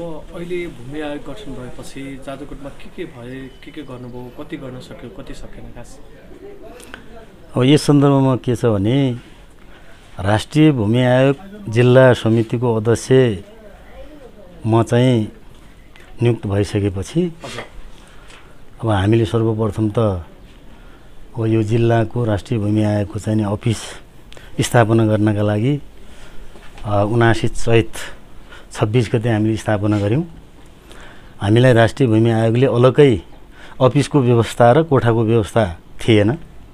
अहिले भूमि आयोग गठन भएपछि जाजरकोटमा के भए के गर्नुभयो कति गर्न सक्यो कति सकेन खास अब यस सन्दर्भमा के छ भने राष्ट्रिय भूमि आयोग जिल्ला समितिको अध्यक्ष म चाहिँ नियुक्त भइसकेपछि अब हामीले सर्वप्रथम त अब यो जिल्लाको राष्ट्रिय भूमि आयोगको चाहिँ अफिस स्थापना गर्नका लागि 79 चैत 26 गते हामीले स्थापना गऱ्यौँ। हामीलाई राष्ट्रिय भूमि आयोगले अलग्गै अफिसको व्यवस्था र कोठाको व्यवस्था थिएन।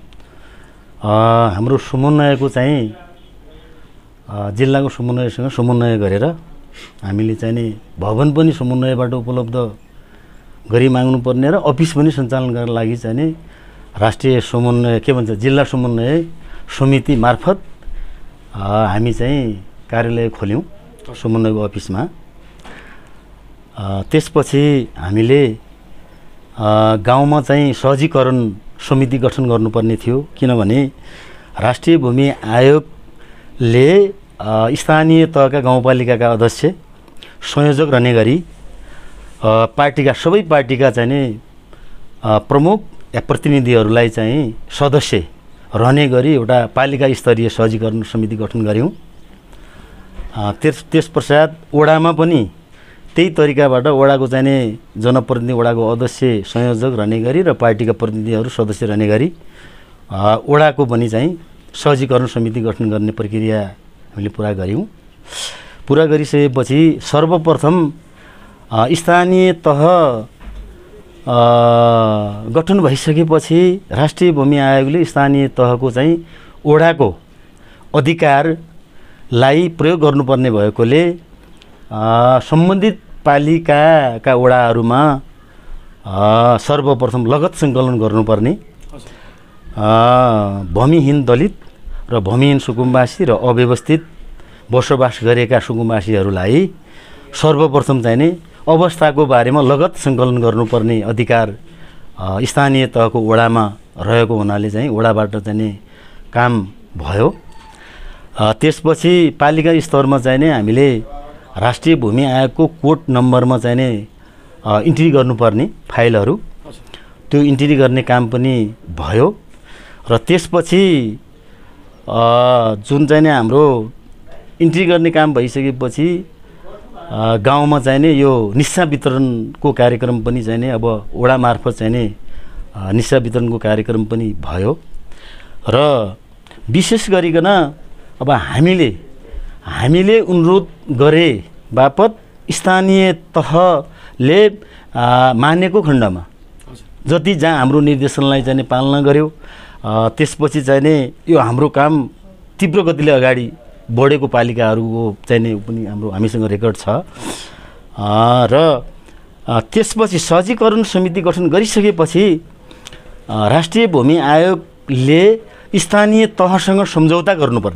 हाम्रो समन्वयको चाहिँ जिल्लाको समन्वयसँग समन्वय गरेर हामीले चाहिँ नि भवन पनि समन्वयबाट उपलब्ध गरी माग्नु पर्ने र अफिस पनि सञ्चालन गर्न लागि चाहिँ नि राष्ट्रिय समन्वय के भन्छ जिल्ला समन्वय समिति मार्फत हामी चाहिँ कार्यालय खोल्यौँ समन्वयको अफिसमा। त्यसपछि हामीले गाउँमा चाहिँ सहजीकरण समिति गठन गर्नुपर्ने थियो किनभने राष्ट्रिय भूमि आयोगले स्थानीय तहका गाउँपालिकाका अध्यक्ष संयोजक रहने गरी पार्टीका सबै पार्टीका चाहिँ नि प्रमुख या प्रतिनिधिहरूलाई चाहिँ सदस्य रहने गरी एउटा पालिका स्तरीय सहजीकरण समिति गठन गऱ्यौँ। त्यस पश्चात वडामा पनि त्यही तरिकाबाट वडाको चाहिँ नि जनप्रतिनिधि वडाको अध्यक्ष संयोजक रहने गरी र पार्टीका प्रतिनिधिहरू सदस्य रहने गरी वडाको पनि चाहिँ सहजीकरण समिति गठन गर्ने प्रक्रिया हामीले पुरा गऱ्यौँ। पुरा गरिसकेपछि सर्वप्रथम स्थानीय तह गठन भइसकेपछि राष्ट्रिय भूमि आयोगले स्थानीय तहको चाहिँ वडाको अधिकारलाई प्रयोग गर्नुपर्ने भएकोले सम्बन्धित पालिकाका वडाहरूमा सर्वप्रथम लगत सङ्कलन गर्नुपर्ने भूमिहीन दलित र भूमिहीन सुकुम्बासी र अव्यवस्थित बसोबास गरेका सुकुम्बासीहरूलाई सर्वप्रथम चाहिँ नि अवस्थाको बारेमा लगत सङ्कलन गर्नुपर्ने अधिकार स्थानीय तहको वडामा रहेको हुनाले चाहिँ वडाबाट चाहिँ नि काम भयो। त्यसपछि पालिका स्तरमा चाहिँ नि हामीले राष्ट्रिय भूमि आयोगको कोड नम्बरमा चाहिँ नि इन्ट्री गर्नुपर्ने फाइलहरू त्यो इन्ट्री गर्ने काम पनि भयो र त्यसपछि जुन चाहिँ नि हाम्रो इन्ट्री गर्ने काम भइसकेपछि गाउँमा चाहिँ नि यो निस्सा वितरणको कार्यक्रम पनि चाहिँ नि अब वडा मार्फत चाहिँ नि निस्सा वितरणको कार्यक्रम पनि भयो र विशेष गरिकन अब हामीले अनुरोध गरे बापत स्थानीय तहले मानेको खण्डमा जति जहाँ हाम्रो निर्देशनलाई चाहिँ पालना गर्यो त्यसपछि चाहिँ नि यो हाम्रो काम तीव्र गतिले अगाडि बढेको पालिकाहरूको चाहिँ नि पनि हामीसँग रेकर्ड छ र त्यसपछि सहजीकरण समिति गठन गरिसकेपछि राष्ट्रिय भूमि आयोगले स्थानीय तहसँग सम्झौता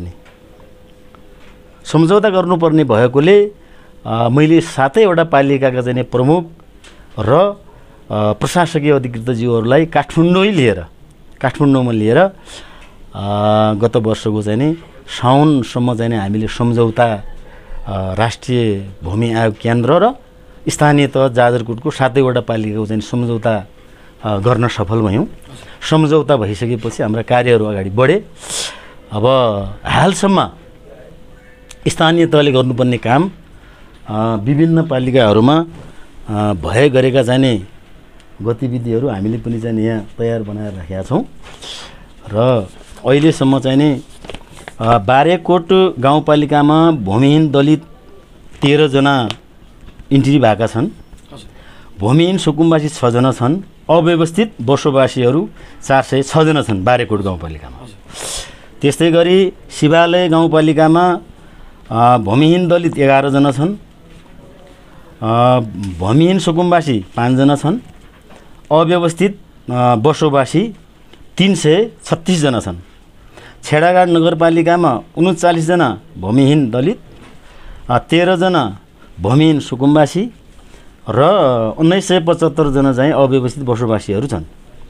गर्नुपर्ने भएकोले मैले 7वटा पालिकाका चाहिँ प्रमुख र प्रशासकीय अधिकृतज्यूहरूलाई काठमाडौँमा लिएर गत वर्षको चाहिँ नि साउनसम्म चाहिँ हामीले सम्झौता राष्ट्रिय भूमि आयोग केन्द्र र स्थानीय तह जाजरकोटको 7वटा पालिकाको चाहिँ सम्झौता गर्न सफल भयौँ। सम्झौता भइसकेपछि हाम्रा कार्यहरू अगाडि बढे। अब हालसम्म स्थानीय तहले गर्नुपर्ने काम विभिन्न पालिकाहरूमा भए गरेका चाहिँ गतिविधिहरू हामीले पनि चाहिँ यहाँ तयार बनाएर राखेका छौँ र अहिलेसम्म चाहिँ नि बारेकोट गाउँपालिकामा भूमिहीन दलित 13 जना इन्ट्री भएका छन्। भूमिहीन सुकुम्बासी 6 जना छन्। अव्यवस्थित बसोबासीहरू 406 जना छन् बारेकोट गाउँपालिकामा। त्यस्तै गरी शिवालय गाउँपालिकामा भूमिहीन दलित 11 जना छन्। भूमिहीन सुकुम्बासी 5 जना छन्। अव्यवस्थित बसोबासी 336 जना छन्। छेडाघाट नगरपालिकामा 39 जना भूमिहीन दलित, 13 जना भूमिहीन सुकुम्बासी र 1975 जना चाहिँ अव्यवस्थित बसोबासीहरू छन्।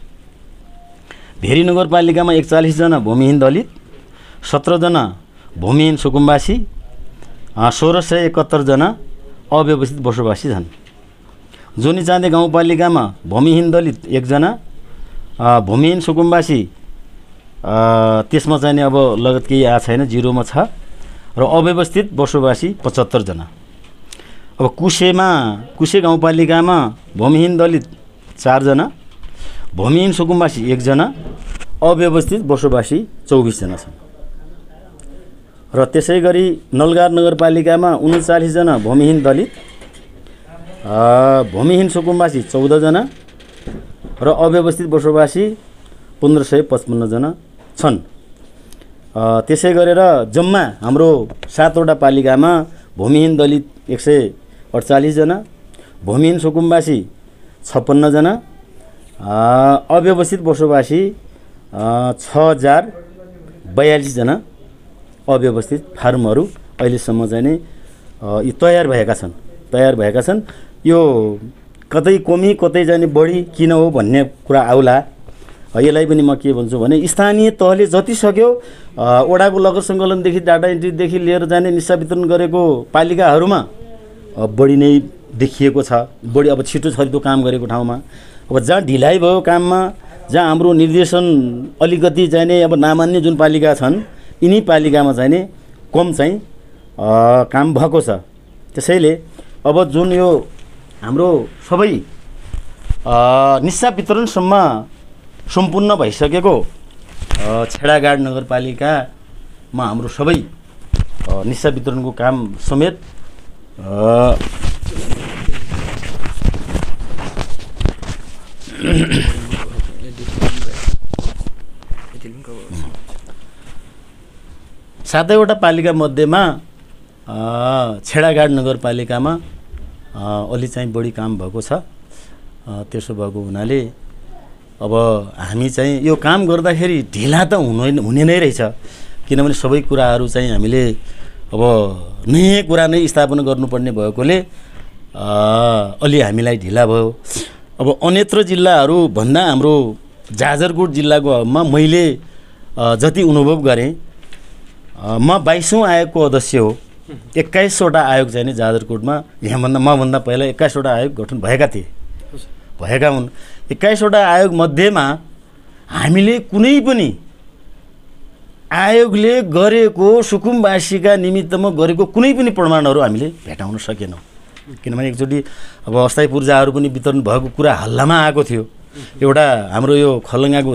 भेरी नगरपालिकामा 41 जना भूमिहीन दलित, 17 जना भूमिहीन सुकुम्बासी, 1671 जना अव्यवस्थित बसोबासी छन्। जोनी चाँदे गाउँपालिकामा भूमिहीन दलित 1 जना, भूमिहीन सुकुम्बासी त्यसमा चाहिँ नि अब लगत केही आएको छैन, 0 मा छ, र अव्यवस्थित बसोबासी 75 जना। अब कुशे गाउँपालिकामा भूमिहीन दलित 4 जना, भूमिहीन सुकुम्बासी 1 जना, अव्यवस्थित बसोबासी 24 जना छन्। र त्यसै गरी नलगार नगरपालिकामा 39 जना भूमिहीन दलित, भूमिहीन सुकुम्बासी 14 जना र अव्यवस्थित बसोबासी 1555 जना छन्। त्यसै गरेर जम्मा हाम्रो 7 वटा पालिकामा भूमिहीन दलित 148 जना, भूमिहीन सुकुम्बासी 56 जना, अव्यवस्थित बसोबासी 6042 जना अव्यवस्थित फार्महरू अहिलेसम्म चाहिँ नि यी तयार भएका छन्। यो कतै कमी कतै चाहिँ बढी किन हो भन्ने कुरा आउला। यसलाई पनि म के भन्छु भने स्थानीय तहले जति सक्यो वडाको लगत सङ्कलनदेखि डाटा इन्ट्रीदेखि लिएर जाने निस्सा वितरण गरेको पालिकाहरूमा बढी नै देखिएको छ। बढी अब छिटो छरितो काम गरेको ठाउँमा, अब जहाँ ढिलाइ भयो काममा, जहाँ हाम्रो निर्देशन अलिकति चाहिँ नि अब नामान्य जुन पालिका छन् यिनी पालिकामा चाहिँ नि कम चाहिँ काम भएको छ। त्यसैले अब जुन यो हाम्रो सबै निस्सा वितरणसम्म सम्पूर्ण भइसकेको छेडागाड नगरपालिकामा हाम्रो सबै निस्सा वितरणको काम समेत सातैवटा पालिका मध्येमा छेडागाड नगरपालिकामा अलि चाहिँ बढी काम भएको छ। त्यसो भएको हुनाले अब हामी चाहिँ यो काम गर्दाखेरि ढिला त हुने नै रहेछ, किनभने सबै कुराहरू चाहिँ हामीले अब नयाँ कुरा नै स्थापना गर्नुपर्ने भएकोले अलि हामीलाई ढिला भयो। अब अन्यत्र जिल्लाहरू भन्दा हाम्रो जाजरकोट जिल्लाकोमा मैले जति अनुभव गरेँ, म 22औं आयोगको अध्यक्ष हो। 21वटा आयोग चाहिँ नि जाजरकोटमा यहाँभन्दा मभन्दा पहिला 21वटा आयोग गठन भएका हुन्। 21वटा आयोग मध्येमा हामीले कुनै पनि आयोगले गरेको सुकुम्बासीका निमित्तमा गरेको कुनै पनि प्रमाणहरू हामीले भेटाउन सकेनौँ। किनभने एकचोटि अब अस्थायी पूर्जाहरू पनि वितरण भएको कुरा हल्लामा आएको थियो। एउटा हाम्रो यो खलङ्गाको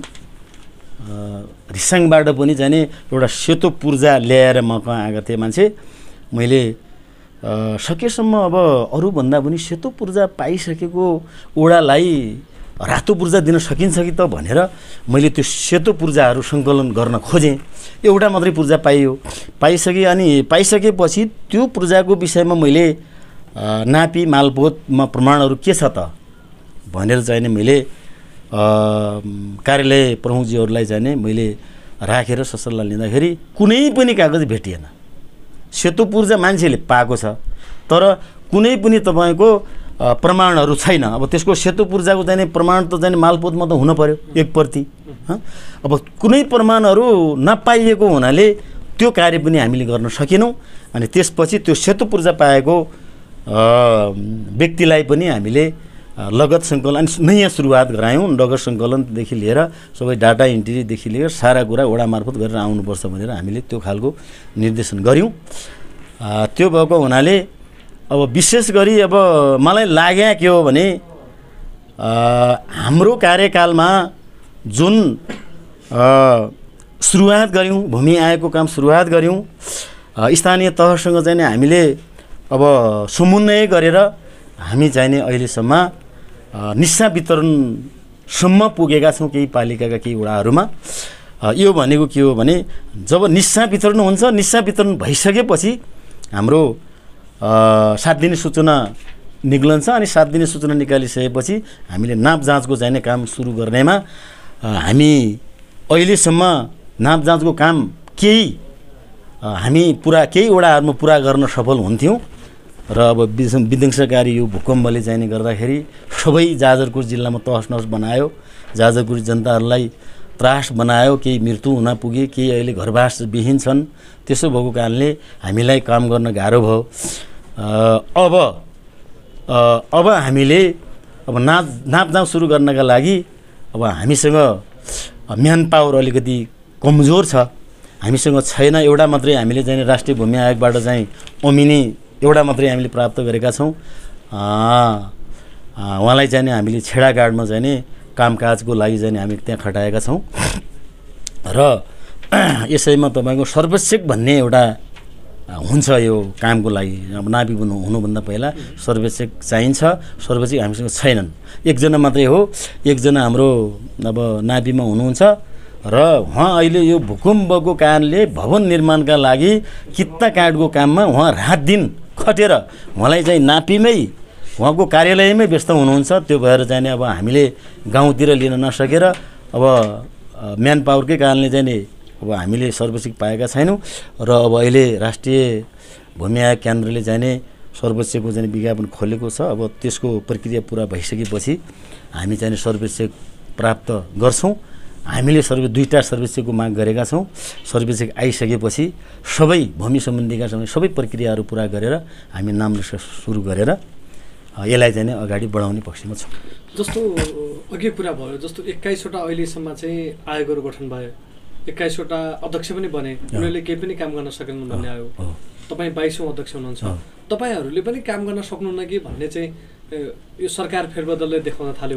रिसाङबाट पनि चाहिँ नि एउटा सेतो पूर्जा ल्याएर म कहाँ आएको थिएँ मान्छे। मैले सकेसम्म अब अरूभन्दा पनि सेतो पूर्जा पाइसकेको ओडालाई रातो पूर्जा दिन सकिन्छ कि त भनेर मैले त्यो सेतो पूर्जाहरू सङ्कलन गर्न खोजेँ। एउटा मात्रै पूर्जा पाइसकेपछि त्यो पूर्जाको विषयमा मैले नापी मालपोतमा प्रमाणहरू के छ त भनेर चाहिँ नि मैले कार्यालय प्रमुखजीहरूलाई चाहिँ नि मैले राखेर ससल्लाह लिँदाखेरि कुनै पनि कागज भेटिएन। सेतो पूर्जा मान्छेले पाएको छ तर कुनै पनि तपाईँको प्रमाणहरू छैन। अब त्यसको सेतो पूर्जाको चाहिँ प्रमाण त चाहिँ मालपोतमा त हुन पर्यो 1 प्रति। अब कुनै प्रमाणहरू नपाइएको हुनाले त्यो कार्य पनि हामीले गर्न सकेनौँ। अनि त्यसपछि त्यो सेतो पूर्जा पाएको व्यक्तिलाई पनि हामीले लगत सङ्कलन नयाँ सुरुवात गरायौँ। लगत सङ्कलनदेखि लिएर सबै डाटा इन्ट्रीदेखि लिएर सारा कुरा वडा मार्फत गरेर आउनुपर्छ भनेर हामीले त्यो खालको निर्देशन गऱ्यौँ। त्यो भएको हुनाले अब विशेष गरी अब मलाई लाग्यो के हो भने हाम्रो कार्यकालमा जुन सुरुवात गऱ्यौँ, भूमि आयोगको काम सुरुवात गऱ्यौँ, स्थानीय तहसँग चाहिँ नि हामीले अब समन्वय गरेर हामी चाहिँ नि अहिलेसम्म निस्सा वितरणसम्म पुगेका छौँ केही पालिकाका केही वडाहरूमा। यो भनेको के हो भने जब निस्सा वितरण हुन्छ, निस्सा वितरण भइसकेपछि हाम्रो 7 दिने सूचना निक्लन्छ। अनि 7 दिने सूचना निकालिसकेपछि हामीले नाप जाँचको चाहिने काम सुरु गर्नेमा हामी अहिलेसम्म नाप जाँचको काम हामी केही वडाहरूमा पुरा गर्न सफल हुन्थ्यौँ। र अब विध्वंसकारी यो भूकम्पले चाहिने गर्दाखेरि सबै जाजरकोट जिल्लामा तहस नहस बनायो, जाजरकोट जनताहरूलाई त्रास बनायो, केही मृत्यु हुन पुगे, केही अहिले घरवास विहीन छन्। त्यसो भएको कारणले हामीलाई काम गर्न गाह्रो भयो। अब हामीले अब नापजाप सुरु गर्नका लागि अब हामीसँग म्यान पावर अलिकति कमजोर छ, हामीसँग छैन। एउटा मात्रै हामीले चाहिँ राष्ट्रिय भूमि आयोगबाट चाहिँ ओमिनी एउटा मात्रै हामीले प्राप्त गरेका छौँ। उहाँलाई चाहिँ हामीले छेडागाडमा चाहिँ नि कामकाजको लागि चाहिँ हामी त्यहाँ खटाएका छौँ र यसैमा तपाईँको सर्वक्षेक भन्ने एउटा हुन्छ यो कामको लागि। अब नापी हुनुभन्दा पहिला सर्वक्षेक चाहिन्छ, सर्वक्षेक हामीसँग छैनन्। एकजना मात्रै हो, एकजना हाम्रो अब नापीमा हुनुहुन्छ र उहाँ अहिले यो भूकम्पको कारणले भवन निर्माणका लागि कित्ता काठको काममा उहाँ रात दिन खटेर उहाँलाई चाहिँ नापीमै उहाँको कार्यालयमै व्यस्त हुनुहुन्छ। त्यो भएर चाहिँ अब हामीले गाउँतिर लिन नसकेर अब म्यान पावरकै कारणले चाहिँ नि अब हामीले सर्वक्षेक पाएका छैनौँ र अब अहिले राष्ट्रिय भूमि आयोग केन्द्रले चाहिँ नि सर्वक्षेकको चाहिँ विज्ञापन खोलेको छ। अब त्यसको प्रक्रिया पुरा भइसकेपछि हामी चाहिँ सर्वक्षेक प्राप्त गर्छौँ। हामीले दुईवटा सर्वक्षेकको माग गरेका छौँ। सर्वक्षेक आइसकेपछि सबै भूमि सम्बन्धीका सबै प्रक्रियाहरू पुरा गरेर हामी नाम सुरु गरेर यसलाई चाहिँ अगाडि बढाउने पक्षमा छौँ। जस्तो अघि कुरा भयो, जस्तो 21वटा अहिलेसम्म चाहिँ आयोगहरू गठन भयो, 21वटा अध्यक्ष पनि बने, उनीहरूले केही पनि काम गर्न सकेनन् भन्ने आयो। तपाईँ 22औं अध्यक्ष हुनुहुन्छ, तपाईँहरूले पनि काम गर्न सक्नुहुन्न कि भन्ने चाहिँ यो सरकार फेरबदलले देखाउन थाल्यो।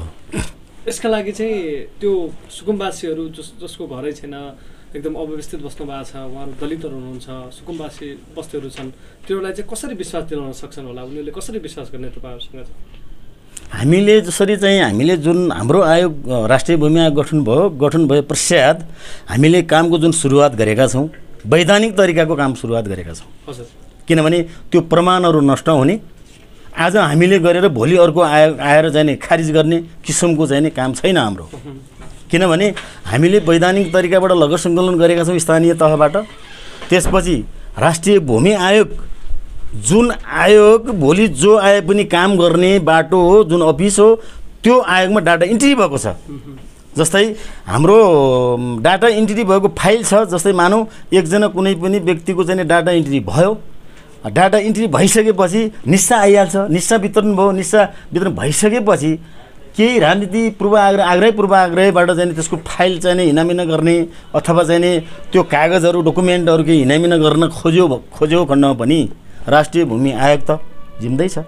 यसका लागि चाहिँ त्यो सुकुम्बासीहरू जसको घरै छैन, एकदम अव्यवस्थित बस्नु भएको छ, उहाँहरू दलितहरू हुनुहुन्छ, सुकुम्बासी बस्तीहरू छन्, त्योलाई चाहिँ कसरी विश्वास दिलाउन सक्छन् होला? उनीहरूले कसरी विश्वास गर्ने तपाईँहरूसँग? हामीले जसरी चाहिँ हामीले जुन हाम्रो आयोग राष्ट्रिय भूमि आयोग गठन भए पश्चात हामीले कामको जुन सुरुवात गरेका छौँ, वैधानिक तरिकाको काम सुरुवात गरेका छौँ। हजुर। किनभने त्यो प्रमाणहरू नष्ट हुने, आज हामीले गरेर भोलि अर्को आएर चाहिँ खारिज गर्ने किसिमको चाहिँ काम छैन हाम्रो। किनभने हामीले वैधानिक तरिकाबाट लगत सङ्कलन गरेका छौँ स्थानीय तहबाट। त्यसपछि राष्ट्रिय भूमि आयोग जुन आयोग भोलि जो आयोग पनि काम गर्ने बाटो हो, जुन अफिस हो, त्यो आयोगमा डाटा इन्ट्री भएको छ। जस्तै हाम्रो डाटा इन्ट्री भएको फाइल छ। जस्तै मानौँ एकजना कुनै पनि व्यक्तिको चाहिँ डाटा इन्ट्री भयो, डाटा इन्ट्री भइसकेपछि निस्सा आइहाल्छ, निस्सा वितरण भयो, निस्सा वितरण भइसकेपछि केही राजनीति पूर्वाग्रहबाट चाहिँ त्यसको फाइल चाहिँ हिनामिना गर्ने अथवा चाहिँ त्यो कागजहरू डकुमेन्टहरू केही हिनामिना गर्न खोज्यो खण्डमा पनि राष्ट्रिय भूमि आयोग त जिम्दै छ।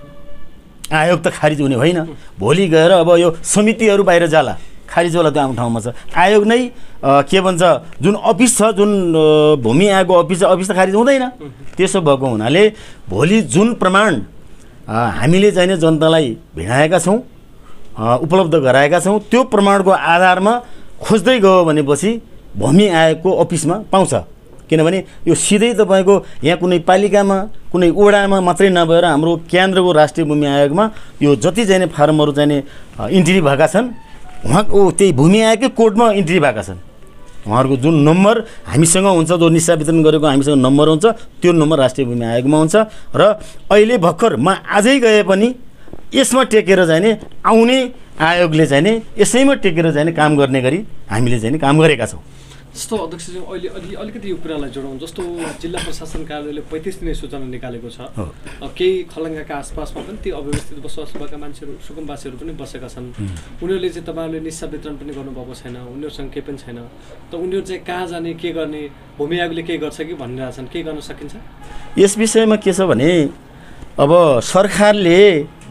आयोग त खारिज हुने होइन। भोलि गएर अब यो समितिहरू बाहिर जाला, खारिज होला त्यो आफ्नो ठाउँमा छ। आयोग नै के भन्छ जुन अफिस छ, जुन भूमि आयोगको अफिस त खारिज हुँदैन। त्यसो भएको हुनाले भोलि जुन प्रमाण हामीले चाहिँ जनतालाई भिडाएका छौँ, उपलब्ध गराएका छौँ, त्यो प्रमाणको आधारमा खोज्दै गयो भनेपछि भूमि आयोगको अफिसमा पाउँछ। किनभने यो सिधै तपाईँको यहाँ कुनै पालिकामा कुनै वडामा मात्रै नभएर हाम्रो केन्द्रको राष्ट्रिय भूमि आयोगमा यो जति चाहिँ फार्महरू चाहिँ इन्ट्री भएका छन्, उहाँ त्यही भूमि आयोगकै कोडमा इन्ट्री भएका छन्। उहाँहरूको जुन नम्बर हामीसँग हुन्छ, जो निस्सा वितरण गरेको हामीसँग नम्बर हुन्छ, त्यो नम्बर राष्ट्रिय भूमि आयोगमा हुन्छ। र अहिले भर्खर म आजै गए पनि यसमा टेकेर चाहिँ आउने आयोगले चाहिँ यसैमा टेकेर चाहिँ काम गर्ने गरी हामीले चाहिँ काम गरेका छौँ। जस्तो अध्यक्षज्यू अहिले अलिकति यो कुरालाई जोडौँ। जस्तो जिल्ला प्रशासन कार्यालयले 35 दिने सूचना निकालेको छ। केही खलङ्गाका आसपासमा पनि ती अव्यवस्थित बसोबास भएका मान्छेहरू, सुकुम्बासीहरू पनि बसेका छन्। उनीहरूले चाहिँ तपाईँहरूले निस्सा वितरण पनि गर्नुभएको छैन, उनीहरूसँग केही पनि छैन। त उनीहरू चाहिँ कहाँ जाने, के गर्ने, भूमि आयोगले के गर्छ कि भनिरहेछन्, के गर्न सकिन्छ? यस विषयमा के छ भने अब सरकारले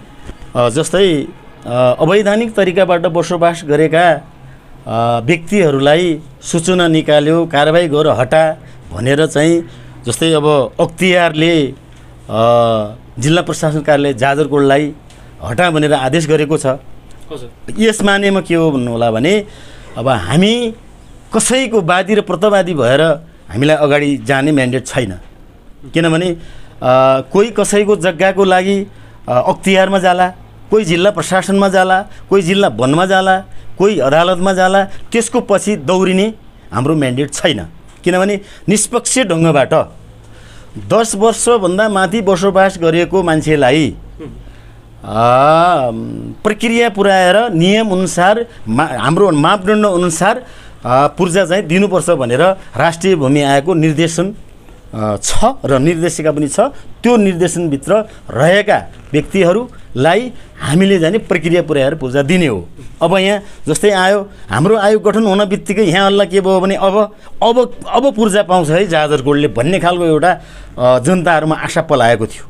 जस्तै अवैधानिक तरिकाबाट बसोबास गरेका व्यक्तिहरूलाई सूचना निकाल्यो, कारबाही गर हटा भनेर चाहिँ जस्तै अब अख्तियारले जिल्ला प्रशासन कार्यालय जाजरकोटलाई हटा भनेर आदेश गरेको छ। यस मानेमा के हो भन्नु होला भने अब हामी कसैको वादी र प्रतिवादी भएर हामीलाई अगाडि जाने म्यान्डेट छैन। किनभने कोही कसैको जग्गाको लागि अख्तियारमा जाला, कोही जिल्ला प्रशासनमा जाला, कोही जिल्ला वनमा जाला, कोही अदालतमा जाला, त्यसको पछि दौडिने हाम्रो म्यान्डेट छैन। किनभने निष्पक्ष ढङ्गबाट 10 वर्षभन्दा माथि बसोबास गरेको मान्छेलाई प्रक्रिया पुर्याएर नियमअनुसार हाम्रो मापदण्ड अनुसार पूर्जा चाहिँ दिनुपर्छ भनेर राष्ट्रिय भूमि आयोगको निर्देशन छ र निर्देशिका पनि छ। त्यो निर्देशनभित्र रहेका व्यक्तिहरूलाई हामीले चाहिँ प्रक्रिया पुर्याएर पूर्जा दिने हो। अब यहाँ जस्तै आयो हाम्रो आयोग गठन हुन बित्तिकै यहाँ अल्ल के भयो भने अब पूर्जा पाउँछ है जाजरकोटले भन्ने खालको एउटा जनताहरूमा आशा पलाएको थियो।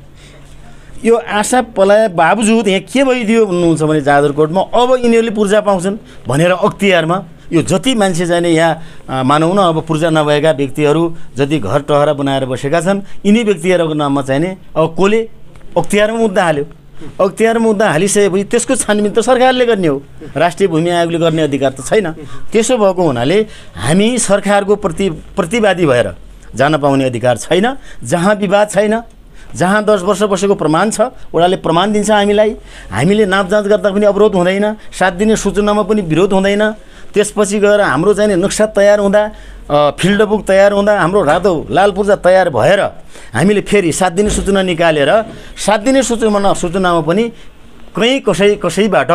यो आशा पलाए बावजुद यहाँ के भइदियो भन्नुहुन्छ भने जाजरकोटमा अब यिनीहरूले पूर्जा पाउँछन् भनेर अख्तियारमा यो जति मान्छे चाहिँ यहाँ मानौँ न अब पूर्जा नभएका व्यक्तिहरू जति घर टहरा बनाएर बसेका छन् यिनी व्यक्तिहरूको नाममा चाहिने अब कसले अख्तियारमा मुद्दा हाल्यो। अख्तियारमा मुद्दा हालिसकेपछि त्यसको छानबिन त सरकारले गर्ने हो, राष्ट्रिय भूमि आयोगले गर्ने अधिकार त छैन। त्यसो भएको हुनाले हामी सरकारको प्रतिवादी भएर जान पाउने अधिकार छैन। जहाँ विवाद छैन, जहाँ 10 वर्ष बसेको प्रमाण छ वडाले प्रमाण दिन्छ हामीलाई, हामीले नाप जाँच गर्दा पनि अवरोध हुँदैन, 7 दिने सूचनामा पनि विरोध हुँदैन। त्यसपछि गएर हाम्रो चाहिँ नक्सा तयार हुँदा फिल्ड बुक तयार हुँदा हाम्रो रातो लाल पूर्जा तयार भएर हामीले फेरि 7 दिने सूचना निकालेर 7 दिने सूचनामा पनि कहीँ कसैबाट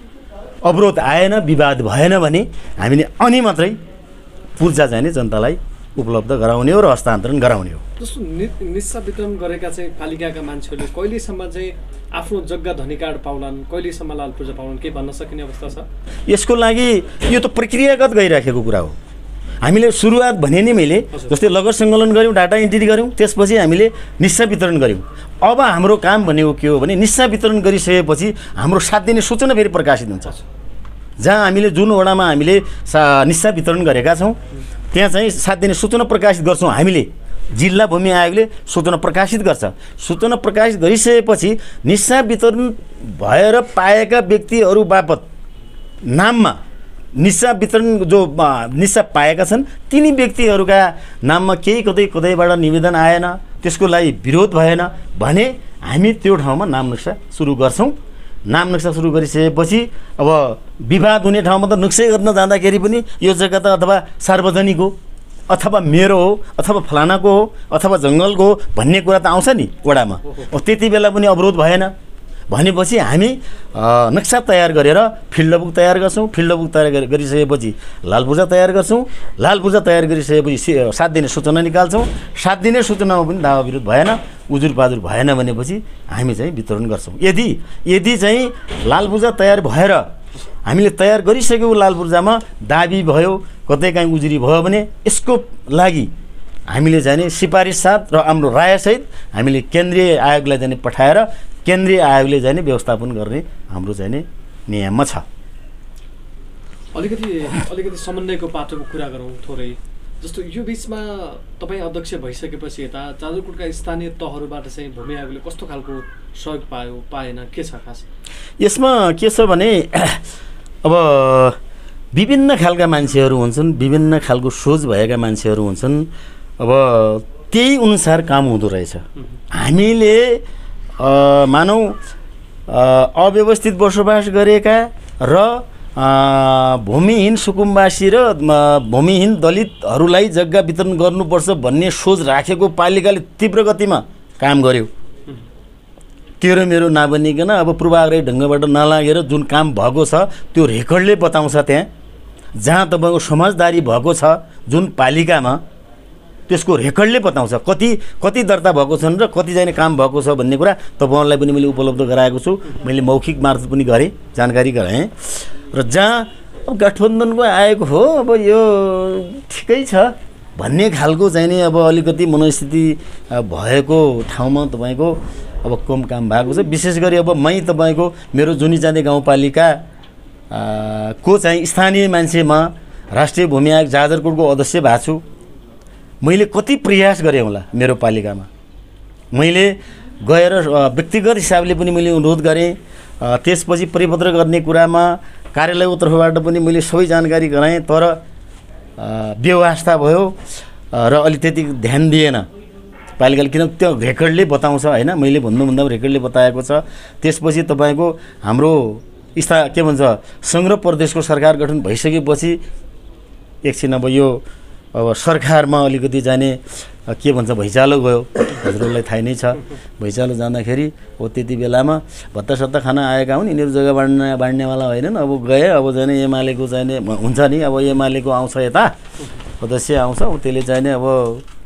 अवरोध आएन, विवाद भएन भने हामीले अनि मात्रै पूर्जा चाहिँ जनतालाई उपलब्ध गराउने हो र हस्तान्तरण गराउने हो। जस्तो निस्सा वितरण गरेका चाहिँ पालिकाका मान्छेहरूले कहिलेसम्म चाहिँ आफ्नो जग्गा धनी कार्ड पाउलान्, कहिलेसम्म लाल पूर्जा पाउलान्, के भन्न सकिने अवस्था छ? यसको लागि यो त प्रक्रियागत गइराखेको कुरा हो। हामीले सुरुवात भने नि मैले जस्तै लगत सङ्कलन गऱ्यौँ, डाटा इन्ट्री गऱ्यौँ, त्यसपछि हामीले निस्सा वितरण गऱ्यौँ। अब हाम्रो काम भनेको के हो भने निस्सा वितरण गरिसकेपछि हाम्रो 7 दिने सूचना फेरि प्रकाशित हुन्छ। जहाँ हामीले जुन वडामा हामीले निस्सा वितरण गरेका छौँ त्यहाँ चाहिँ 7 दिने सूचना प्रकाशित गर्छौँ हामीले। जिल्ला भूमि आयोगले सूचना प्रकाशित गर्छ। सूचना प्रकाशित गरिसकेपछि निस्सा वितरण भएर पाएका व्यक्तिहरू बापत नाममा निस्सा वितरण जो निस्सा पाएका छन् तिनी व्यक्तिहरूका नाममा केही कतैबाट निवेदन आएन, त्यसको लागि विरोध भएन भने हामी त्यो ठाउँमा नाम नक्सा सुरु गर्छौँ। नाम नक्सा सुरु गरिसकेपछि अब विवाद हुने ठाउँमा त नक्सै गर्न जाँदाखेरि पनि यो जग्गा त अथवा सार्वजनिक हो, अथवा मेरो हो, अथवा फलानाको हो, अथवा जङ्गलको हो भन्ने कुरा त आउँछ नि वडामा। त्यति बेला पनि अवरोध भएन भनेपछि हामी नक्सा तयार गरेर फिल्ड बुक तयार गर्छौँ। फिल्ड बुक तयार गरिसकेपछि लाल पूर्जा तयार गर्छौँ। लाल पूर्जा तयार गरिसकेपछि 7 दिने सूचना निकाल्छौँ। 7 दिने सूचनामा पनि दावा विरोध भएन, उजुर पाजुर भएन भनेपछि हामी चाहिँ वितरण गर्छौँ। यदि चाहिँ लाल पूर्जा तयार भएर हामीले तयार गरिसकेको लाल पूर्जामा दाबी भयो, कतै काहीँ उजुरी भयो भने यसको लागि हामीले चाहिँ सिफारिस साथ र हाम्रो रायसहित हामीले केन्द्रीय आयोगलाई चाहिँ पठाएर केन्द्रीय आयोगले चाहिँ व्यवस्थापन गर्ने हाम्रो चाहिँ नियममा छ। अलिकति समन्वयको पाटोको कुरा गरौँ थोरै। जस्तो यो बिचमा तपाईँ अध्यक्ष भइसकेपछि यता जाजरकोटका स्थानीय तहहरूबाट चाहिँ भूमि आयोगले कस्तो खालको सहयोग पाएन, के छ खास यसमा? के छ भने अब विभिन्न खालका मान्छेहरू हुन्छन्, विभिन्न खालको सोच भएका मान्छेहरू हुन्छन्। अब त्यही अनुसार काम हुँदो रहेछ। हामीले मानौँ अव्यवस्थित बसोबास गरेका र भूमिहीन सुकुम्बासी र भूमिहीन दलितहरूलाई जग्गा वितरण गर्नुपर्छ भन्ने सोच राखेको पालिकाले तीव्र गतिमा काम गर्यो। तेरो मेरो नबनिकन अब पूर्वाग्रही ढङ्गबाट नलागेर जुन काम भएको छ त्यो रेकर्डले बताउँछ। त्यहाँ जहाँ तपाईँको समझदारी भएको छ जुन पालिकामा त्यसको रेकर्डले बताउँछ कति दर्ता भएको छन् र कति जाने काम भएको छ भन्ने कुरा तपाईँहरूलाई पनि मैले उपलब्ध गराएको छु। मैले मौखिक मार्फत पनि गरेँ, जानकारी गराएँ। र जहाँ अब गठबन्धनको आएको हो अब यो ठिकै छ भन्ने खालको चाहिँ नि अब अलिकति मनस्थिति भएको ठाउँमा तपाईँको अब कम काम भएको छ। विशेष गरी अब मै तपाईँको मेरो जुनी जाँदै गाउँपालिका को चाहिँ स्थानीय मान्छेमा राष्ट्रिय भूमि आयोग जाजरकोटको अध्यक्ष भएको छु। मैले कति प्रयास गरेँ होला मेरो पालिकामा, मैले गएर व्यक्तिगत हिसाबले पनि मैले अनुरोध गरेँ। त्यसपछि परिपत्र गर्ने कुरामा कार्यालयको तर्फबाट पनि मैले सबै जानकारी गराएँ, तर व्यवस्था भयो र अलि त्यति ध्यान दिएन पालिकाले, किन त्यो रेकर्डले बताउँछ होइन, मैले भन्दा रेकर्डले बताएको छ। त्यसपछि तपाईँको हाम्रो के भन्छ संघ प्रदेशको सरकार गठन भइसकेपछि एकछिन अब यो अब सरकारमा अलिकति जाने के भन्छ भैँचालो गयो, हजुरहरूलाई थाहै नै छ। भैँचालो जाँदाखेरि हो त्यति बेलामा भत्तासत्ता खान आएका हुन्, यिनीहरू जग्गा बाँड्नेवाला होइनन्। अब गए अब जाने एमालेको चाहिने हुन्छ नि, अब एमालेको आउँछ यता सदस्य आउँछ, त्यसले चाहिने अब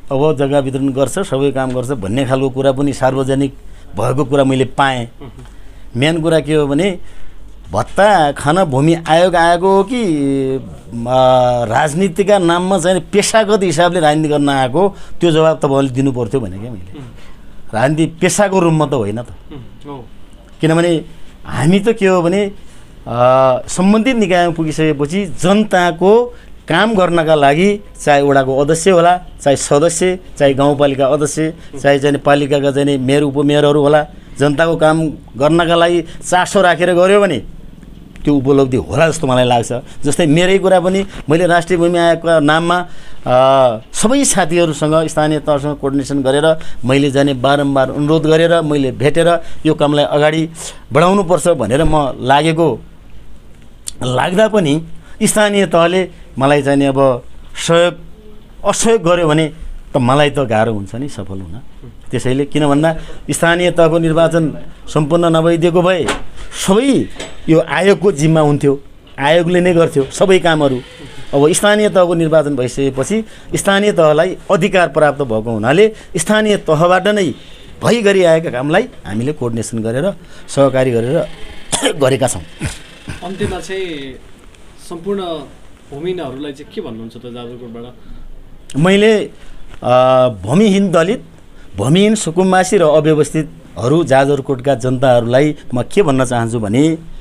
अब जग्गा वितरण गर्छ, सबै काम गर्छ भन्ने खालको कुरा पनि सार्वजनिक भएको कुरा मैले पाएँ। मेन कुरा के हो भने भत्ता खान भूमि आयोग आएको हो कि राजनीतिका नाममा चाहिँ पेसागत हिसाबले राजनीति गर्न आएको, त्यो जवाब तपाईँले दिनु पर्थ्यो भने क्या मैले। राजनीति पेसाको रूपमा त होइन त, किनभने हामी त के हो भने सम्बन्धित निकायमा पुगिसकेपछि जनताको काम गर्नका लागि चाहे वडाको अध्यक्ष होला, चाहे सदस्य, चाहे गाउँपालिका अध्यक्ष, चाहे चाहिँ पालिकाका चाहिँ मेयर उपमेयरहरू होला, जनताको काम गर्नका लागि चासो राखेर गऱ्यो भने त्यो उपलब्धि होला जस्तो मलाई लाग्छ। जस्तै मेरै कुरा पनि मैले राष्ट्रिय भूमि आयोगका नाममा सबै साथीहरूसँग स्थानीय तहसँग कोअर्डिनेसन गरेर मैले जाने बारम्बार अनुरोध गरेर मैले भेटेर यो कामलाई अगाडि बढाउनुपर्छ भनेर म लागेको लाग्दा पनि स्थानीय तहले मलाई चाहिँ अब असहयोग गर्यो भने त मलाई त गाह्रो हुन्छ नि सफल हुन। त्यसैले किन भन्दा स्थानीय तहको निर्वाचन सम्पन्न नभइदिएको भए सबै यो आयोगको जिम्मा हुन्थ्यो, आयोगले नै गर्थ्यो सबै कामहरू। अब स्थानीय तहको निर्वाचन भइसकेपछि स्थानीय तहलाई अधिकार प्राप्त भएको हुनाले स्थानीय तहबाट नै भइगरी आएका कामलाई हामीले कोअर्डिनेसन गरेर सहकारी गरेर गरेका छौँ। अन्त्यमा चाहिँ सम्पूर्ण भूमिहीनहरूलाई चाहिँ के भन्नुहुन्छ त जाजरकोटबाट? मैले भूमिहीन दलित, भूमिहीन सुकुम्बासी र अव्यवस्थितहरू जाजरकोटका जनताहरूलाई म के भन्न चाहन्छु भने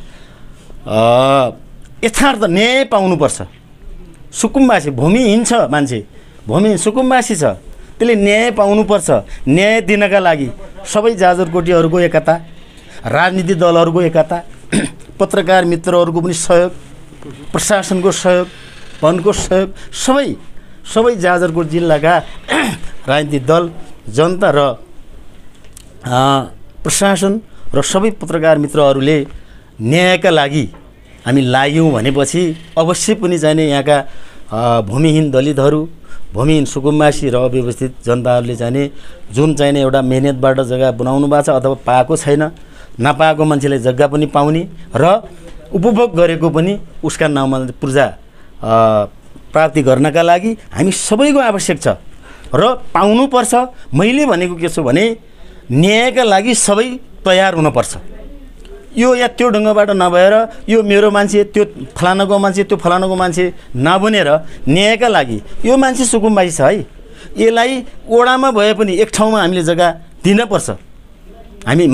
यथार्थ न्याय पाउनुपर्छ। सुकुम्बासी भूमिहीन छ मान्छे, भूमिहीन सुकुम्बासी छ, त्यसले न्याय पाउनुपर्छ। न्याय दिनका लागि सबै जाजरकोटीहरूको एकता, राजनीतिक दलहरूको एकता, पत्रकार मित्रहरूको पनि सहयोग, प्रशासनको सहयोग, वनको सहयोग, सबै जाजरकोट जिल्लाका राजनीतिक दल, जनता र प्रशासन र सबै पत्रकार मित्रहरूले न्यायका लागि हामी लाग्यौँ भनेपछि अवश्य पनि चाहिने यहाँका भूमिहीन दलितहरू, भूमिहीन सुकुम्बासी र अव्यवस्थित जनताहरूले चाहिने जुन चाहिने एउटा मेहनतबाट जग्गा बनाउनु भएको छ अथवा पाएको छैन, नपाएको मान्छेलाई जग्गा पनि पाउने र उपभोग गरेको पनि उसका नाउँमा पूर्जा प्राप्ति गर्नका लागि हामी सबैको आवश्यक छ र पाउनुपर्छ। मैले भनेको के छु भने न्यायका लागि सबै तयार हुनुपर्छ। यो या त्यो ढङ्गबाट नभएर यो मेरो मान्छे, त्यो फलानाको मान्छे, त्यो फलानाको मान्छे नबनेर न्यायका लागि यो मान्छे सुकुम्बासी छ है, यसलाई ओडामा भए पनि एक ठाउँमा हामीले जग्गा दिनपर्छ। हामी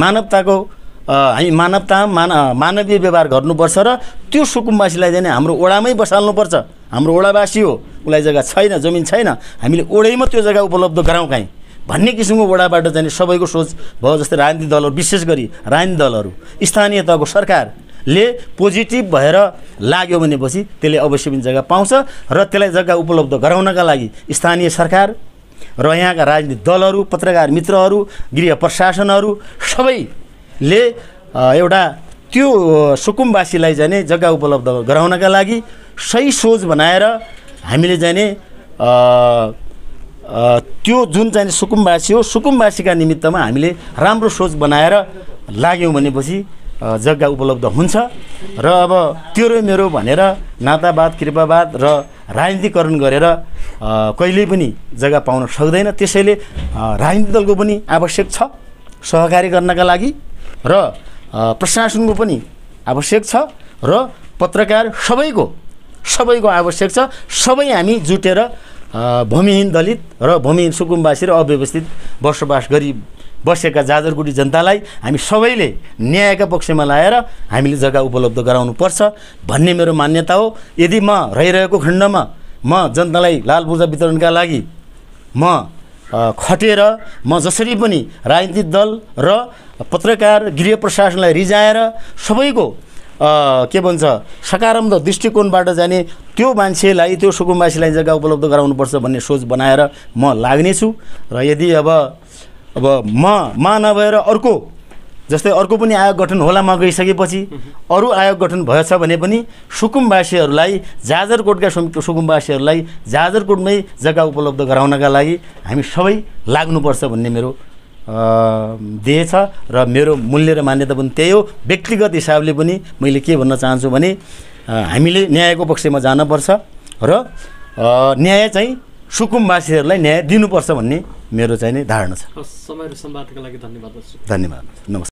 मानवीय व्यवहार गर्नुपर्छ र त्यो सुकुम्बासीलाई चाहिँ हाम्रो ओडामै बसाल्नुपर्छ। हाम्रो ओडावासी हो, उसलाई जग्गा छैन, जमिन छैन, हामीले ओडैमा त्यो जग्गा उपलब्ध गराउँ काहीँ भन्ने किसिमको ओडाबाट चाहिँ सबैको सोच भयो। जस्तै राजनीतिक दलहरू, विशेष गरी राजनीतिक दलहरू, स्थानीय तहको सरकारले पोजिटिभ भएर लाग्यो भनेपछि त्यसले अवश्य पनि जग्गा पाउँछ र त्यसलाई जग्गा उपलब्ध गराउनका लागि स्थानीय सरकार र यहाँका राजनीतिक दलहरू, पत्रकार मित्रहरू, गृह प्रशासनहरू सबैले एउटा त्यो सुकुम्बासीलाई चाहिँ जग्गा उपलब्ध गराउनका लागि सही सोच बनाएर हामीले चाहिँ त्यो जुन चाहिँ सुकुम्बासी हो, सुकुम्बासीका निमित्तमा हामीले राम्रो सोच बनाएर लाग्यौँ भनेपछि जग्गा उपलब्ध हुन्छ। र अब तेरो मेरो भनेर नातावाद, कृपावाद र राजनीतिकरण गरेर कहिल्यै पनि जग्गा पाउन सक्दैन। त्यसैले राजनीतिक दलको पनि आवश्यक छ सहकारी गर्नका लागि र प्रशासनको पनि आवश्यक छ र पत्रकार सबैको आवश्यक छ। सबै हामी जुटेर भूमिहीन दलित र भूमिहीन सुकुम्बासी र अव्यवस्थित बसोबास गरी बसेका जाजरकोटी जनतालाई हामी सबैले न्यायका पक्षमा लाएर हामीले जग्गा उपलब्ध गराउनुपर्छ भन्ने मेरो मान्यता हो। यदि म रहिरहेको खण्डमा म जनतालाई लाल पूर्जा वितरणका लागि म खटेर म जसरी पनि राजनीतिक दल र पत्रकार, गृह प्रशासनलाई रिजाएर सबैको के भन्छ सकारात्मक दृष्टिकोणबाट जाने त्यो मान्छेलाई, त्यो सुकुम्बासीलाई जग्गा उपलब्ध गराउनुपर्छ भन्ने सोच बनाएर म लाग्नेछु। र यदि अब म नभएर अर्को, जस्तै अर्को पनि आयोग गठन होला म गइसकेपछि, अरू आयोग गठन भएछ भने पनि सुकुम्बासीहरूलाई, जाजरकोटका सुकुम्बासीहरूलाई जाजरकोटमै जग्गा उपलब्ध गराउनका लागि हामी सबै लाग्नुपर्छ भन्ने मेरो ध्येय छ र मेरो मूल्य र मान्यता पनि त्यही हो। व्यक्तिगत हिसाबले पनि मैले के भन्न चाहन्छु भने हामीले न्यायको पक्षमा जानुपर्छ र न्याय चाहिँ सुकुमवासीहरूलाई न्याय दिनुपर्छ भन्ने मेरो चाहिँ नि धारणा छ। समय र संवादका लागि धन्यवाद। धन्यवाद, नमस्कार।